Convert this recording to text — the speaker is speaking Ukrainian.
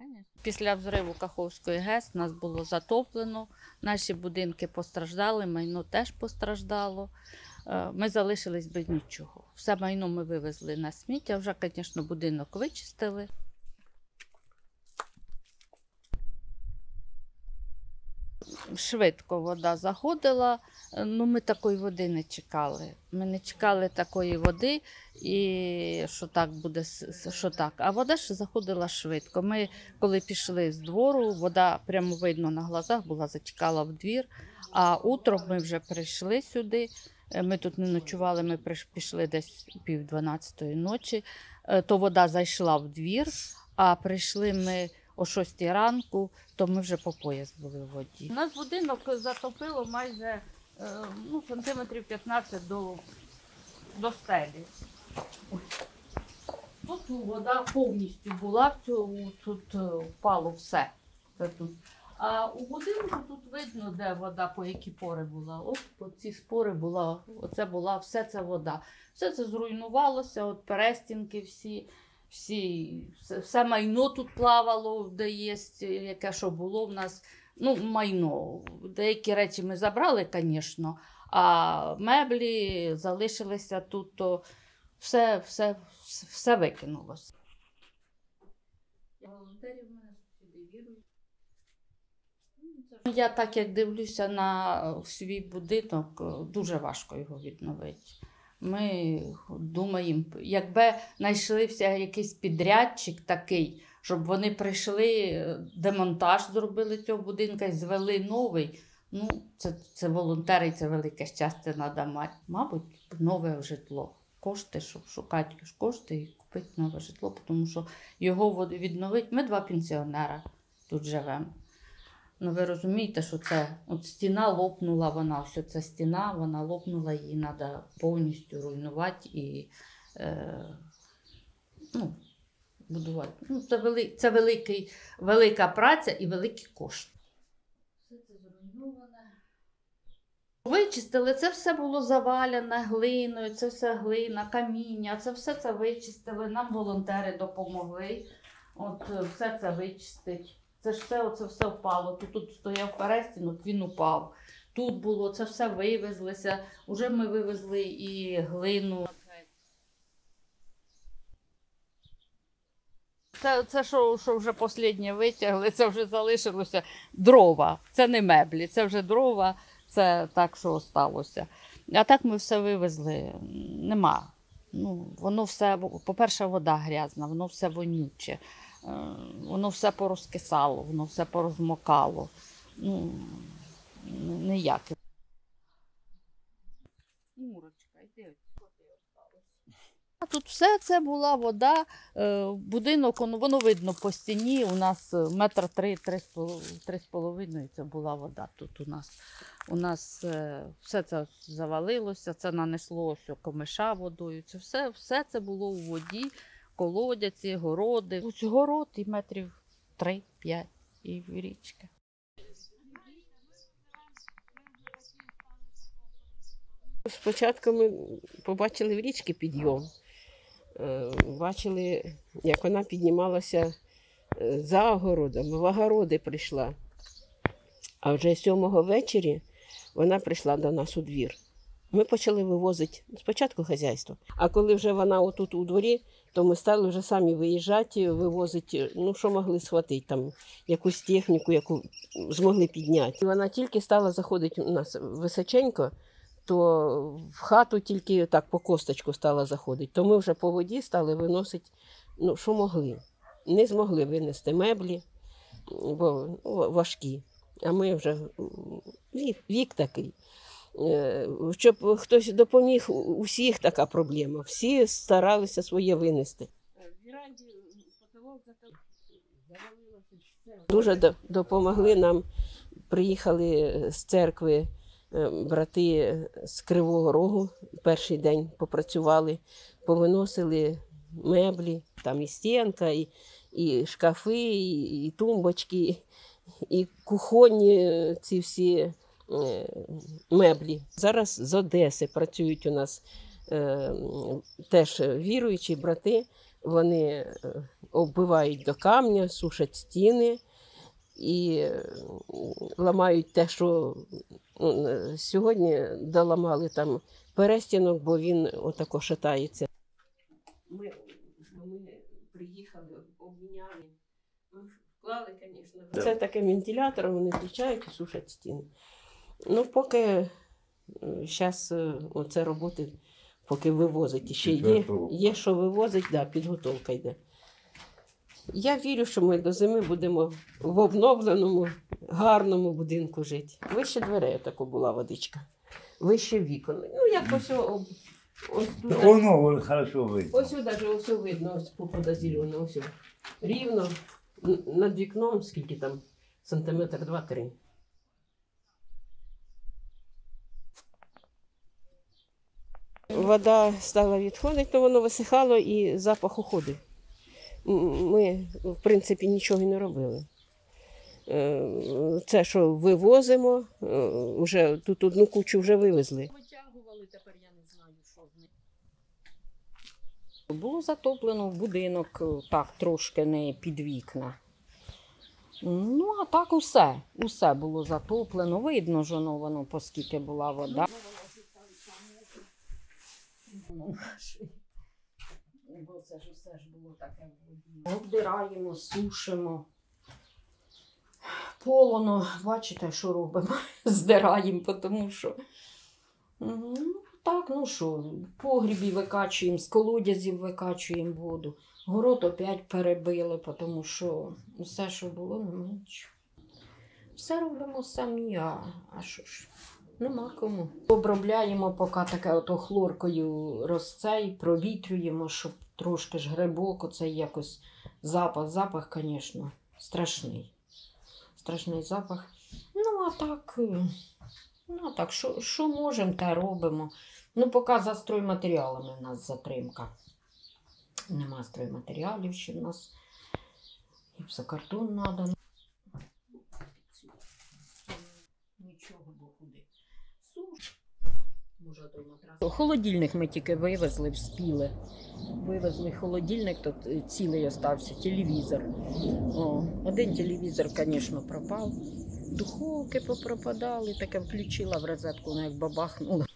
Після взриву Каховської ГЕС нас було затоплено, наші будинки постраждали, майно теж постраждало. Ми залишились без нічого. Все майно ми вивезли на сміття, вже, звісно, будинок вичистили. Швидко вода заходила, ми такої води не чекали. Ми не чекали такої води, і що так буде, що так. А вода ж заходила швидко. Ми, коли пішли з двору, вода прямо видно на глазах була, затікала в двір. А утром ми вже прийшли сюди, ми тут не ночували, ми пішли десь 11:30 ночі, то вода зайшла в двір, а прийшли ми о 6 ранку, то ми вже по пояс були в воді. У нас будинок затопило майже сантиметрів 15 до стелі. Тут вода повністю була, тут впало все. Це тут. А у будинку тут видно, де вода, по які пори була. От по ці спори була, оце була, все це вода. Все це зруйнувалося, от перестінки все майно тут плавало, де є, яке що було в нас. Майно. Деякі речі ми забрали, звісно, а меблі залишилися тут, то все викинулося. Волонтерів в мене сюди вірують. Я так як дивлюся на свій будинок, дуже важко його відновити. Ми думаємо, якби знайшлився якийсь підрядчик такий, щоб вони прийшли, демонтаж зробили цього будинку і звели новий. Це волонтери, це велике щастя треба мати. Мабуть, нове житло. Кошти, щоб шукати кошти і купити нове житло, тому що його відновити. Ми 2 пенсіонера тут живемо. Ви розумієте, що це стіна лопнула, вона лопнула, її треба повністю руйнувати і будувати. Це велика праця і великі кошти. Все це зруйноване. Вичистили, це все було завалене глиною, це все глина, каміння, це все це вичистили, нам волонтери допомогли, все це вичистить. Це ж все впало. Тут стояв перестінок, він упав. Тут було, це все вивезлося. Уже ми вивезли і глину. Це що вже останнє витягли, це вже залишилося дрова. Це не меблі, це вже дрова, це так, що залишилося. А так ми все вивезли. Нема. Воно все, по-перше, вода грязна, воно все вонюче. Воно все порозкисало, воно все порозмокало. Ніяке. Мурочка, йди. А тут все це була вода, будинок, воно видно по стіні, у нас 3,5 це була вода тут у нас. У нас все це завалилося, це нанесло ось комиша водою, все це було у воді. Колодязі, городи. Ось город і метрів 3-5 і річка. Спочатку ми побачили в річці підйом. Бачили, як вона піднімалася за огородом, в огороди прийшла. А вже 7-го ввечері вона прийшла до нас у двір. Ми почали вивозити спочатку хазяйство, а коли вже вона отут у дворі, то ми стали вже самі виїжджати, вивозити, що могли схватити, там, якусь техніку, яку змогли підняти. І вона тільки стала заходити у нас височенько, то в хату тільки так по косточку стала заходити. То ми вже по воді стали виносити, що могли. Не змогли винести меблі, бо важкі. А ми вже вік такий. Щоб хтось допоміг, усіх така проблема. Всі старалися своє винести. Дуже допомогли нам, приїхали з церкви брати з Кривого Рогу, перший день попрацювали, повиносили меблі, там і стінка, і шкафи, і тумбочки, і кухонні ці всі меблі. Зараз з Одеси працюють у нас теж віруючі брати. Вони оббивають до камня, сушать стіни і ламають те, що сьогодні доламали там перестінок, бо він отако шатається. Ми приїхали, обміняли. Вклали, звісно. Це таке вентилятор, вони включають і сушать стіни. Ну, поки зараз оце роботи, поки вивозить. Ще є що вивозить, да, підготовка йде. Я вірю, що ми до зими будемо в обновленому, гарному будинку жити. Вище дверей тако була водичка. Вище вікон. Ну, як ось тут. Воно хорошо видно. Ось навіть ось видно, ось попада зелена, ось рівно над вікном, скільки там, сантиметр 2-3. Вода стала відходити, то воно висихало і запах уходив. Ми, в принципі, нічого і не робили. Це, що вивозимо, вже тут одну кучу вже вивезли. Витягували, тепер я не знаю, що з ним. Було затоплено в будинок, так, трошки не під вікна. Ну, а так усе було затоплено. Видно ж воно, поскільки була вода. Бо це ж все ж було таке в воді. Обдираємо, сушимо. Полоно, бачите, що робимо? Здираємо, тому що... Ну, так, ну що, в погрібі викачуємо, з колодязів викачуємо воду. Город опять перебили, тому що все, що було, немає нічого. Все робимо самі, а що ж, нема кому. Обробляємо, поки таке ото хлоркою розцей, провітрюємо, щоб трошки ж грибок, оцей якось запах, звісно, страшний. Страшний запах. Ну, а так, що можемо, те робимо. Ну, поки за стройматеріалами в нас затримка. Нема стройматеріалів, ще в нас гіпсокартон треба. Нічого, бо куди. Суш. Може, той матрас. Холодильник ми тільки вивезли, вспіли. Вивезли холодильник, тут цілий остався, телевізор. Один телевізор, звісно, пропав. Духовки попропадали, таке включила в розетку, як бабахнуло.